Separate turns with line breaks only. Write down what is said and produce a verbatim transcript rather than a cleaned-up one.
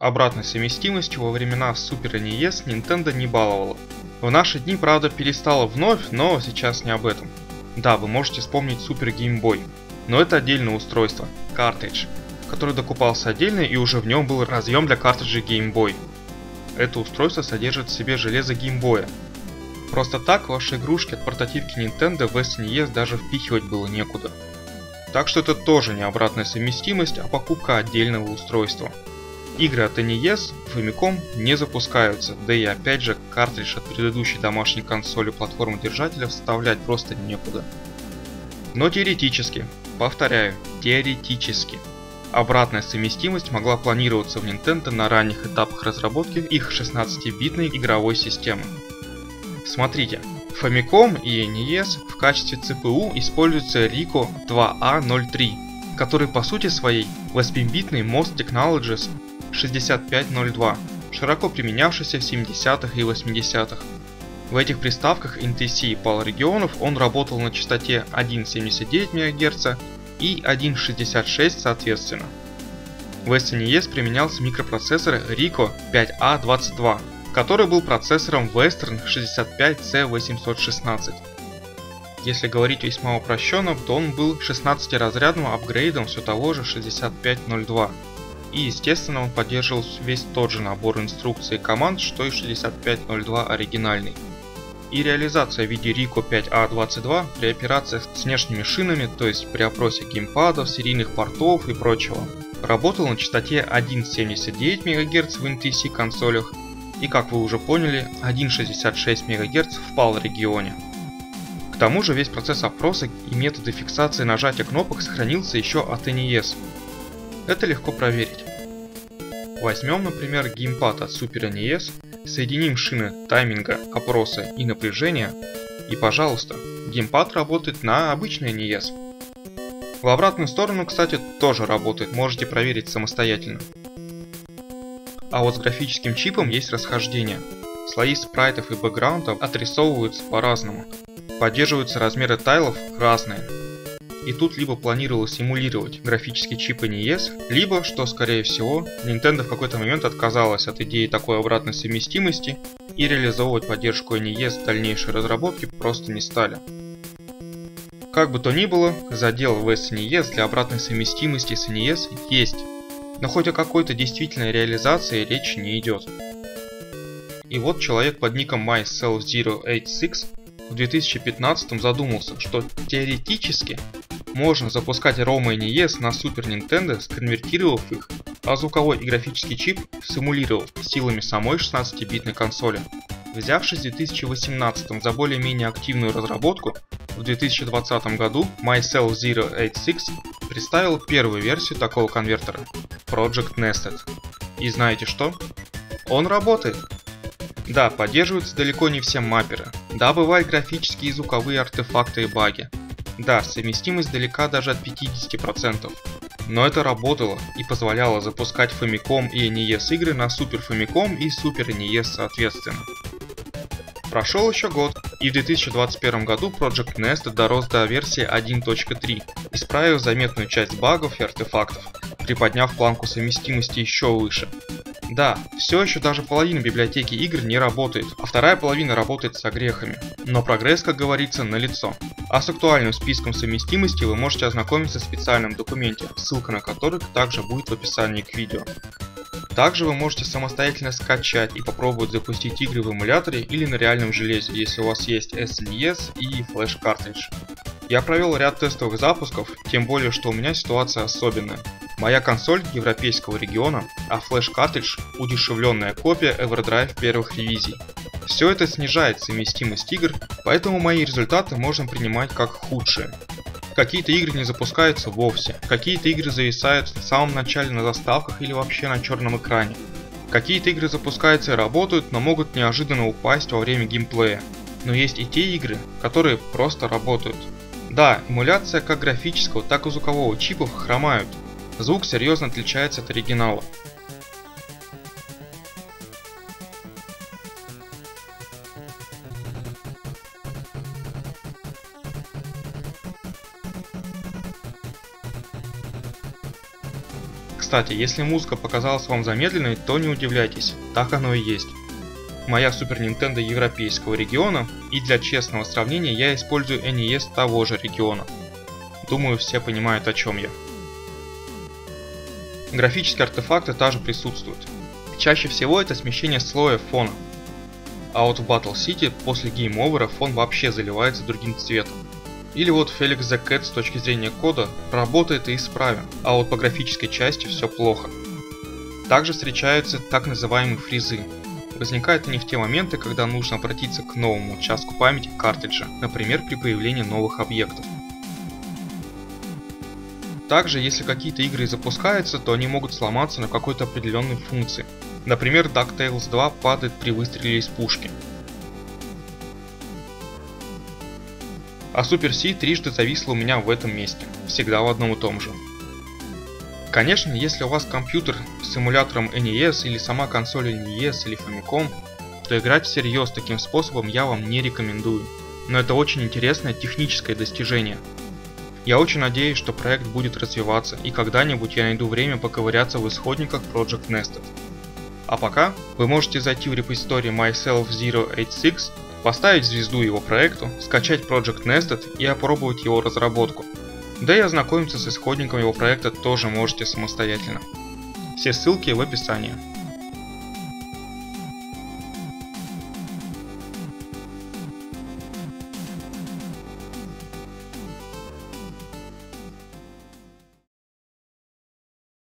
Обратной совместимостью во времена Super эн и эс Nintendo не баловала. В наши дни, правда, перестала вновь, но сейчас не об этом. Да, вы можете вспомнить Super Game Boy, но это отдельное устройство, картридж, который докупался отдельно и уже в нем был разъем для картриджей Game Boy. Это устройство содержит в себе железо Game Boy. Просто так ваши игрушки от портативки Nintendo в эс эн и эс даже впихивать было некуда. Так что это тоже не обратная совместимость, а покупка отдельного устройства. Игры от эн и эс в Famicom не запускаются, да и опять же картридж от предыдущей домашней консоли платформы держателя вставлять просто некуда. Но теоретически, повторяю, теоретически, обратная совместимость могла планироваться в Nintendo на ранних этапах разработки их шестнадцатибитной игровой системы. Смотрите, в Famicom и эн и эс в качестве цэ пэ у используется Rico два а ноль три, который по сути своей восьмибитный Most Technologies шестьдесят пять ноль два, широко применявшийся в семидесятых и восьмидесятых. В этих приставках эн ти си и пал регионов он работал на частоте один целых семьдесят девять мегагерц и один целых шестьдесят шесть соответственно. В эс эн и эс применялся микропроцессор Rico пять а двадцать два, который был процессором Western шестьдесят пять си восемьсот шестнадцать. Если говорить весьма упрощенно, то он был шестнадцатиразрядным апгрейдом все того же шестьдесят пять ноль два. И естественно он поддерживал весь тот же набор инструкций и команд, что и шестьдесят пять ноль два оригинальный. И реализация в виде Rico пять а двадцать два при операциях с внешними шинами, то есть при опросе геймпадов, серийных портов и прочего, работал на частоте один целых семьдесят девять мегагерц в эн ти си консолях и, как вы уже поняли, один целых шестьдесят шесть мегагерц в пал регионе. К тому же весь процесс опроса и методы фиксации нажатия кнопок сохранился еще от эн и эс. Это легко проверить. Возьмем, например, геймпад от Super эн и эс, соединим шины тайминга, опроса и напряжения, и пожалуйста, геймпад работает на обычный эн и эс. В обратную сторону, кстати, тоже работает, можете проверить самостоятельно. А вот с графическим чипом есть расхождение. Слои спрайтов и бэкграундов отрисовываются по-разному. Поддерживаются размеры тайлов разные. И тут либо планировалось симулировать графический чип эн и эс, либо, что скорее всего, Nintendo в какой-то момент отказалась от идеи такой обратной совместимости и реализовывать поддержку эн и эс в дальнейшей разработке просто не стали. Как бы то ни было, задел в эс эн и эс для обратной совместимости с эн и эс есть, но хоть о какой-то действительной реализации речи не идет. И вот человек под ником myself zero eight six в две тысячи пятнадцатом задумался, что теоретически можно запускать ROM эн и эс на Super Nintendo, сконвертировав их, а звуковой и графический чип симулировав силами самой шестнадцатибитной консоли. Взявшись в две тысячи восемнадцатом за более-менее активную разработку, в две тысячи двадцатом году myself zero eight six представил первую версию такого конвертера – Project Nested. И знаете что? Он работает! Да, поддерживаются далеко не все мапперы. Да, бывают графические и звуковые артефакты и баги. Да, совместимость далека даже от пятидесяти процентов. Но это работало и позволяло запускать Famicom и эн и эс игры на Super Famicom и Super эн и эс соответственно. Прошел еще год, и в две тысячи двадцать первом году Project Nested дорос до версии один точка три, исправив заметную часть багов и артефактов, приподняв планку совместимости еще выше. Да, все еще даже половина библиотеки игр не работает, а вторая половина работает с огрехами. Но прогресс, как говорится, налицо. А с актуальным списком совместимости вы можете ознакомиться в специальном документе, ссылка на который также будет в описании к видео. Также вы можете самостоятельно скачать и попробовать запустить игры в эмуляторе или на реальном железе, если у вас есть эс эн и эс и флеш-картридж. Я провел ряд тестовых запусков, тем более что у меня ситуация особенная. Моя консоль европейского региона, а флеш-картридж – удешевленная копия EverDrive первых ревизий. Все это снижает совместимость игр, поэтому мои результаты можно принимать как худшие. Какие-то игры не запускаются вовсе, какие-то игры зависают в самом начале на заставках или вообще на черном экране. Какие-то игры запускаются и работают, но могут неожиданно упасть во время геймплея. Но есть и те игры, которые просто работают. Да, эмуляция как графического, так и звукового чипов хромают. Звук серьезно отличается от оригинала. Кстати, если музыка показалась вам замедленной, то не удивляйтесь, так оно и есть. Моя Super Nintendo европейского региона, и для честного сравнения я использую эн и эс того же региона. Думаю, все понимают, о чем я. Графические артефакты также присутствуют. Чаще всего это смещение слоя фона. А вот в Battle City после Game Over фон вообще заливается другим цветом. Или вот Felix the Cat с точки зрения кода работает и исправен, а вот по графической части все плохо. Также встречаются так называемые фризы. Возникают они в те моменты, когда нужно обратиться к новому участку памяти картриджа, например при появлении новых объектов. Также, если какие-то игры запускаются, то они могут сломаться на какой-то определенной функции. Например, DuckTales два падает при выстреле из пушки. А Super C трижды зависла у меня в этом месте, всегда в одном и том же. Конечно, если у вас компьютер с эмулятором эн и эс или сама консоль эн и эс или Famicom, то играть всерьез таким способом я вам не рекомендую. Но это очень интересное техническое достижение. Я очень надеюсь, что проект будет развиваться и когда-нибудь я найду время поковыряться в исходниках Project Nested. А пока вы можете зайти в репозиторий myself zero eight six, поставить звезду его проекту, скачать Project Nested и опробовать его разработку. Да и ознакомиться с исходником его проекта тоже можете самостоятельно. Все ссылки в описании.